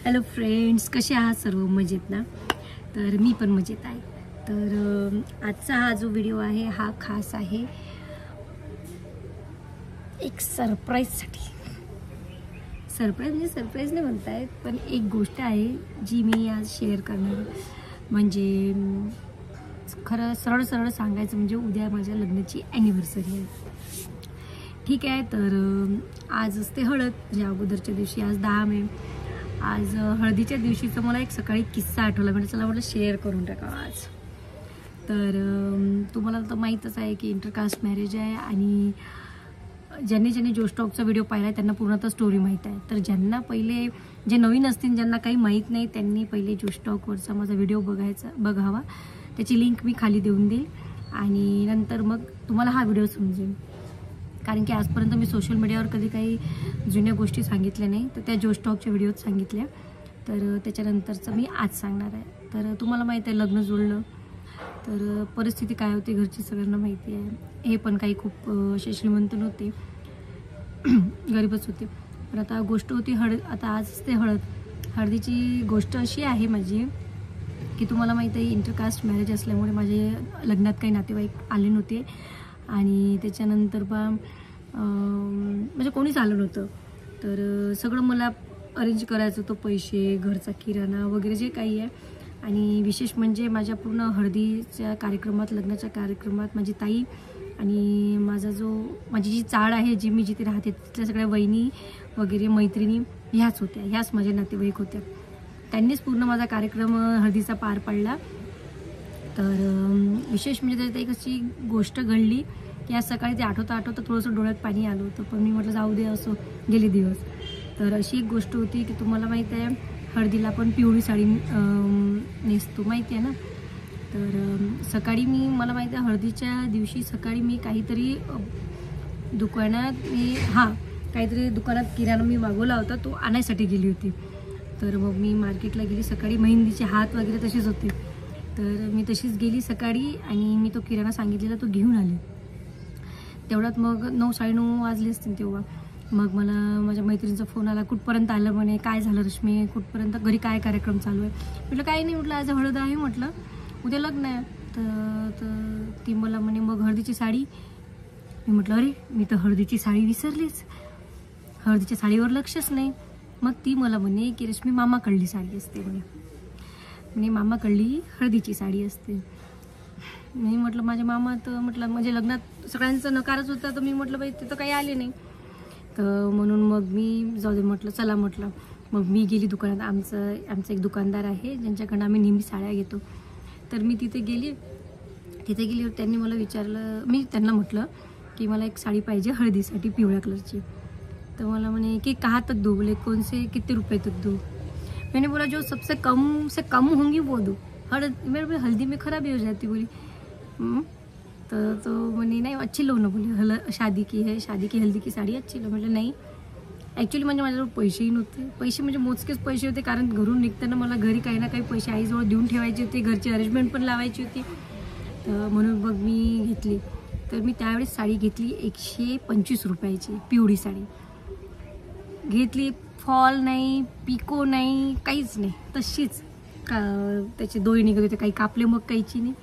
Hello friends, कसे आहात सर्व? मजेत ना? तर मी पण मजेत आहे. तर आजचा हा जो व्हिडिओ आहे हा खास आहे एक सरप्राईजसाठी. सरप्राईज नाही म्हणताय, पण एक गोष्ट आहे जी मी आज शेअर करणार. म्हणजे खरं सरळ सांगायचं म्हणजे उद्या माझ्या लग्नाची ॲनिव्हर्सरी आहे. ठीक आहे. तर आज असते हळद, म्हणजे अगोदरच्या दिवशी. आज 10 मे. आज हळदीच्या दिवशीचा मला एक सकाळी किस्सा आठवला, म्हणजे चला म्हटलं शेअर करून टाकावा आज. तर तुम्हाला तर माहीतच आहे की इंटरकास्ट मॅरेज आहे, आणि ज्यांनी जोस्टॉकचा व्हिडिओ पाहिला आहे त्यांना पूर्णतः स्टोरी माहीत आहे. तर ज्यांना पहिले, जे नवीन असतील, ज्यांना काही माहीत नाही, त्यांनी पहिले जोस्टॉकवरचा माझा व्हिडिओ बघावा. त्याची लिंक मी खाली देऊन देईल, आणि नंतर मग तुम्हाला हा व्हिडिओ समजेल. कारण की आजपर्यंत मी सोशल मीडियावर कधी काही जुन्या गोष्टी सांगितल्या नाही, तर त्या जोस्टॉकच्या व्हिडिओत सांगितल्या. तर त्याच्यानंतरचं मी आज सांगणार आहे. तर तुम्हाला माहीत आहे, लग्न जुळलं तर परिस्थिती काय होती घरची सगळ्यांना माहिती आहे. हे पण काही खूप असे श्रीमंत नव्हते, गरीबच होते. पण आता गोष्ट होती हळद. आता आज असते हळद. हळदीची गोष्ट अशी आहे माझी की तुम्हाला माहीत आहे इंटरकास्ट मॅरेज असल्यामुळे माझे लग्नात काही नातेवाईक आले नव्हते, आणि त्याच्यानंतर म्हणजे कोणीच आलं नव्हतं. तर सगळं मला अरेंज करायचं होतं, पैसे, घरचा किराणा वगैरे जे काही आहे. आणि विशेष म्हणजे माझ्या पूर्ण हळदीच्या कार्यक्रमात, लग्नाच्या कार्यक्रमात माझी ताई आणि माझी जी चाळ आहे, जी मी जिथे राहते तिथल्या सगळ्या वहिनी वगैरे मैत्रिणी ह्याच होत्या. ह्याच माझे नातेवाईक होत्या. त्यांनीच पूर्ण माझा कार्यक्रम हळदीचा पार पाडला. तर विशेष म्हणजे त्याच्यात एक अशी गोष्ट घडली की आज सकाळी ते आठवता थोडंसं डोळ्यात पाणी आलं होतं, पण मी म्हटलं जाऊ दे, असं गेले दिवस. तर अशी एक गोष्ट होती की तुम्हाला माहीत आहे हळदीला आपण पिवळी साडी नेसतो, माहिती आहे ना? तर सकाळी मला माहिती आहे हळदीच्या दिवशी सकाळी मी काहीतरी दुकानात किराणा मी मागवला होता, तो आणायसाठी गेली होती. तर मग मी मार्केटला गेली सकाळी. मेहंदीचे हात वगैरे तसेच होते. तर मी तशीच गेली सकाळी, आणि मी तो किराणा सांगितलेला तो घेऊन आले. तेवढ्यात मग 9, 9:30 वाजले असतील तेव्हा. मग मला माझ्या मैत्रिणीचा फोन आला, कुठपर्यंत आलं म्हणे, काय झालं रश्मी, कुठपर्यंत, घरी काय कार्यक्रम चालू आहे? म्हटलं काही नाही, म्हटलं आज हळद आहे, म्हटलं उद्या लग्न आहे. तर ती मला म्हणे मग हळदीची साडी. मी म्हटलं अरे, मी तर हळदीची साडी विसरलीच, हळदीच्या साडीवर लक्षच नाही. मग ती मला म्हणे की रश्मी मामाकडली साडी असते म्हणे मामाकडली हळदीची साडी असते. मी म्हटलं माझ्या मामा तर म्हटलं म्हणजे लग्नात सगळ्यांचा नकारच होता, तर मी म्हटलं बाई ते तर काही आले नाही. तर म्हणून मग मी जाऊ दे म्हटलं, चला म्हटलं. मग मी गेली दुकानात. आमचा एक दुकानदार आहे ज्यांच्याकडनं आम्ही नेहमी साड्या घेतो. तर मी तिथे गेली. त्यांनी मला विचारलं, मी त्यांना म्हटलं की मला एक साडी पाहिजे हळदीसाठी पिवळ्या कलरची. तर मला म्हणे की कहाँ तक दो, बोले कौन से कितने रुपये तक दो? मैंने बोला जो सबसे कम से कम होंगी वो दो. मेरे हल्दी में खराबी हो जाती, बोली. तो म्हणे नाही अच्छी लो ना, बोले शादी की हल्दी की साडी अच्छी लो. म्हटलं नाही, ॲक्च्युली म्हणजे माझ्याजवळ पैसेही नव्हते. पैसे म्हणजे मोजकेच पैसे होते, कारण घरून निघताना मला घरी काही ना काही पैसे आईजवळ देऊन ठेवायचे होते, घरची अरेंजमेंट पण लावायची होती. तर म्हणून मग मी घेतली. तर मी त्यावेळेस साडी घेतली 125 रुपयाची पिवळी साडी घेतली. फॉल नाही, पिको नाही, काहीच नाही, तशीच त्याचे दोळे निघत होते, काही कापले मग काहीची नाही.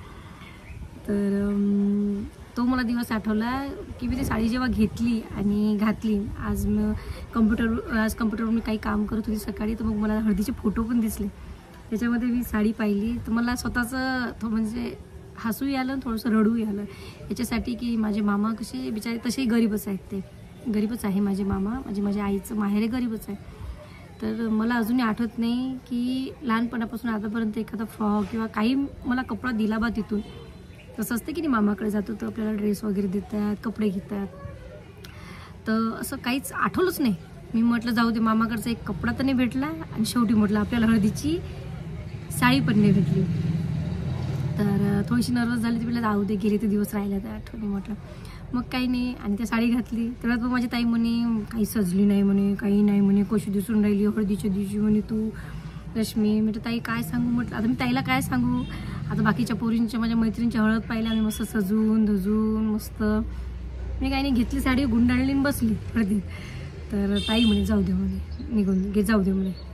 तर तो मला दिवस आठवला की मी ती साडी जेव्हा घेतली आणि घातली. आज कम्प्युटरवर मी काही काम करत होती सकाळी, तर मग मला हळदीचे फोटो पण दिसले. त्याच्यामध्ये मी साडी पाहिली तर मला स्वतःचं म्हणजे हसूही आलं, थोडंसं रडूही आलं. याच्यासाठी की माझे मामा कसे बिचारे तसेही गरीबच आहेत, ते गरीबच आहे माझे मामा. म्हणजे माझ्या आईचं माहेर गरीबच आहे. तर मला अजूनही आठवत नाही की लहानपणापासून आतापर्यंत एखादा फ्रॉक किंवा काही मला कपडा दिला बा तिथून. तसं असतं की नाही, मामाकडे जातो तर आपल्याला ड्रेस वगैरे देतात, कपडे घेतात. तर असं काहीच आठवलंच नाही. मी म्हटलं जाऊ दे, मामाकडचा एक कपडा तर नाही भेटला, आणि शेवटी म्हटलं आपल्याला हळदीची साडी पण नाही भेटली. तर थोडीशी नर्वस झाली. ती म्हटलं जाऊ दे, गेले ते दिवस राहिले त्या आठवणी. म्हटलं मग काही नाही, आणि त्या साडी घातली. तेव्हा मग माझी ताई म्हणे काही सजली नाही म्हणे, काही नाही म्हणे, कशी दिसून राहिली हळदीच्या दिवशी म्हणे तू रश्मी. म्हटलं ताई काय सांगू, म्हटलं आता मी ताईला काय सांगू. आता बाकीच्या पोरींच्या, माझ्या मैत्रिणींच्या हळद पाहिल्या आम्ही मस्त सजून धजून मस्त. मी काही नाही, घेतली साडी, गुंडाळली बसली हळदीत. तर ताई म्हणे जाऊ दे म्हणे, निघून जाऊ दे म्हणे.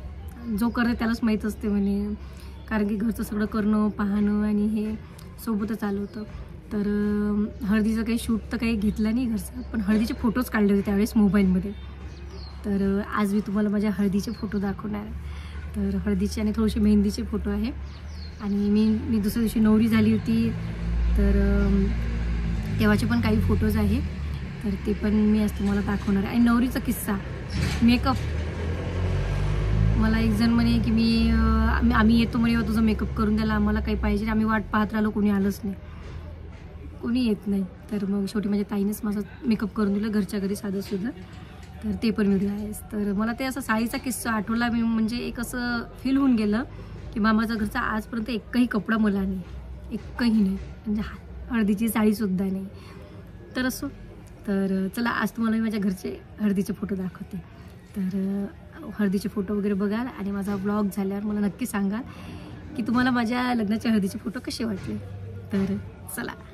जो करते त्यालाच माहीत असते म्हणे, कारण की घरचं सगळं करणं पाहणं आणि हे सोबतच आलं होतं. तर हळदीचं काही शूट तर काही घेतलं नाही घरचं, पण हळदीचे फोटोज काढले होते त्यावेळेस मोबाईलमध्ये. तर आज मी तुम्हाला माझ्या हळदीचे फोटो दाखवणार आहे. तर हळदीचे आणि थोडेसे मेहंदीचे फोटो आहे. आणि मी दुसऱ्या दिवशी नवरी झाली होती, तर तेव्हाचे पण काही फोटोज आहे, तर ते पण मी आज तुम्हाला दाखवणार आहे. आणि नवरीचा किस्सा, मेकअप. मला एक जण म्हणे की आम्ही येतो म्हणे तुझं मेकअप करून द्यायला, आम्हाला काही पाहिजे. आम्ही वाट पाहत राहिलो, कोणी आलंच नाही, कोणी येत नाही. तर मग शेवटी माझ्या ताईनेच माझं मेकअप करून दिलं घरच्या घरी साधंसुद्धा. तर ते पण व्हिडिओ आहेच. तर मला ते असं साडीचा किस्सा आठवला, मी म्हणजे एक असं फील होऊन गेलं की मामाचा घरचा आजपर्यंत एकही कपडा मला नाही, एकही नाही, म्हणजे हळदीची साडीसुद्धा नाही. तर असो, तर चला आज तुम्हाला मी माझ्या घरचे हळदीचे फोटो दाखवते. तर हळदीचे फोटो वगैरे बघाल आणि माझा व्लॉग झाल्यावर मला नक्की सांगा की तुम्हाला माझ्या लग्नाच्या हळदीचे फोटो कसे वाटले. तर चला.